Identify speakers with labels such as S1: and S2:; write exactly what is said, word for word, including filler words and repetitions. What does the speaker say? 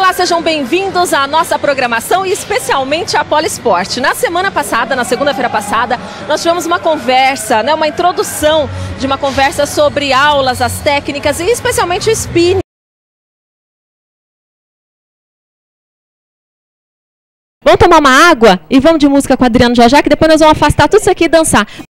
S1: Olá, sejam bem-vindos à nossa programação e especialmente à Poliesporte. Na semana passada, na segunda-feira passada, nós tivemos uma conversa, né, uma introdução de uma conversa sobre aulas, as técnicas e especialmente o spinning. Vamos tomar uma água e vamos de música com o Adriano já já, que depois nós vamos afastar tudo isso aqui e dançar.